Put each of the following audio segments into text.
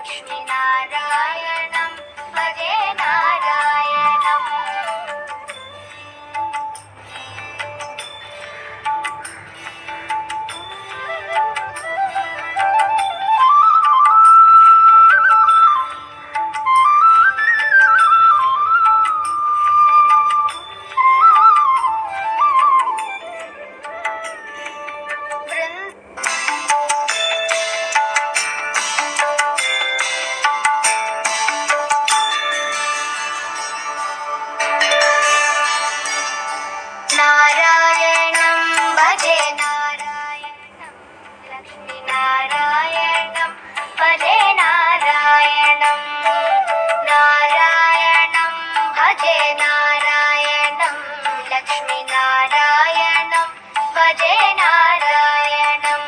लक्ष्मीनारायणं भजे नारायणम्। नारायणं भजे नारायणं लक्ष्मीनारायणं भजे नारायणं। नारायणं भजे नारायणं लक्ष्मीनारायणं भजे नारायणं।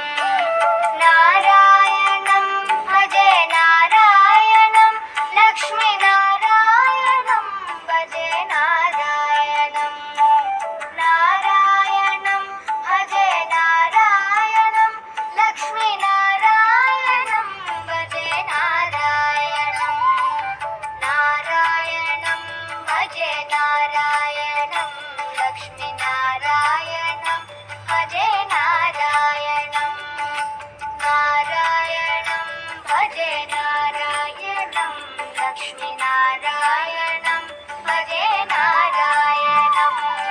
नारायणं भजे नारायणं लक्ष्मीनारायणं भजे नारायणं। नारायणं भजे नारायणं लक्ष्मीनारायणं भजे नारायणं। नारायणं भजे नारायणं लक्ष्मीनारायणं भजे नारायणं। नारायणं भजे नारायणं लक्ष्मीनारायणं भजे नारायणं।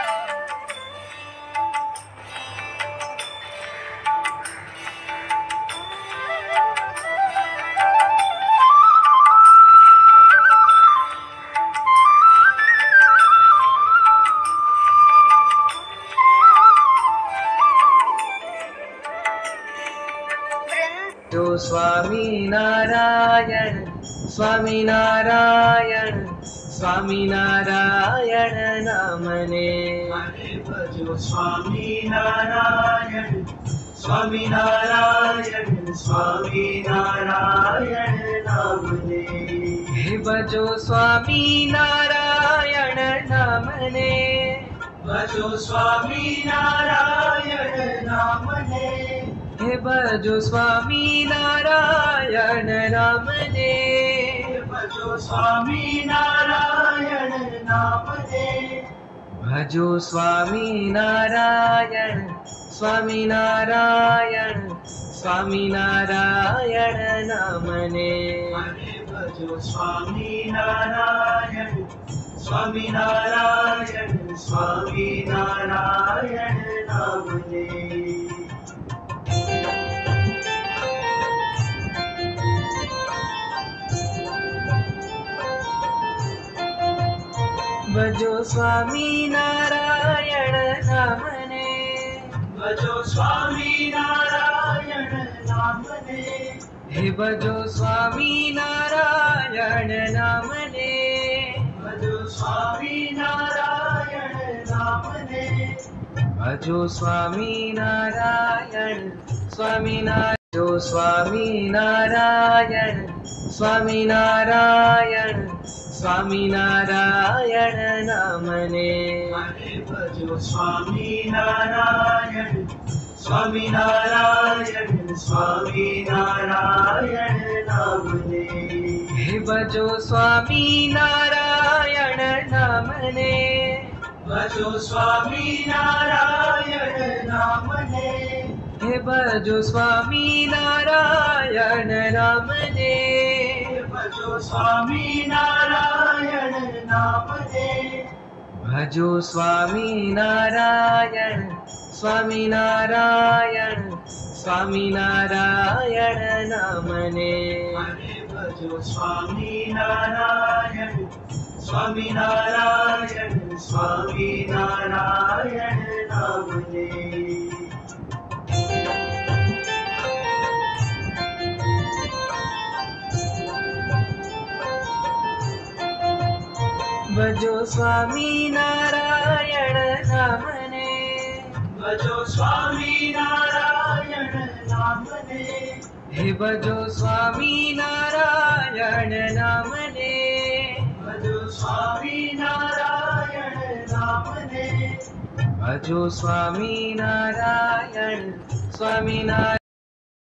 जो स्वामी नारायण स्वामी नारायण स्वामी नारायण नामने भजो स्वामी नारायण स्वामी नारायण स्वामी नारायण नामने। हे भजो स्वामी नारायण नामने भजो स्वामी नारायण नामने। हे भजो स्वामी नारायण नामने भजो स्वामी नारायण नामने। भजो स्वामी नारायण स्वामी नारायण स्वामी नारायण नामने। भजो स्वामी नारायण स्वामी नारायण स्वामी नारायण नामने। भजो स्वामी नारायण नामने भजो स्वामी नारायण नामने। हे भजो स्वामी नारायण नामने भजो स्वामी नारायण नामने। भजो स्वामी नारायण स्वामी नारायण स्वामी नारायण स्वामी नारायण स्वामी नारायण नामने। भजो स्वामी नारायण स्वामी नारायण स्वामी नारायण नामने। हे भजो स्वामी नारायण नामने भजो स्वामी नारायण नामने। हे भजो स्वामी नारायण नामने भजो स्वामी नारायण नामने। भजो स्वामी नारायण स्वामी नारायण स्वामी नारायण नामने। भजो स्वामी नारायण स्वामी नारायण स्वामी नारायण नामने। भजो स्वामी नारायण नामने भजो स्वामी नारायण नामने। हे भजो स्वामी नारायण नामने भजो स्वामी नारायण नामने। भजो स्वामी नारायण स्वामी नारायण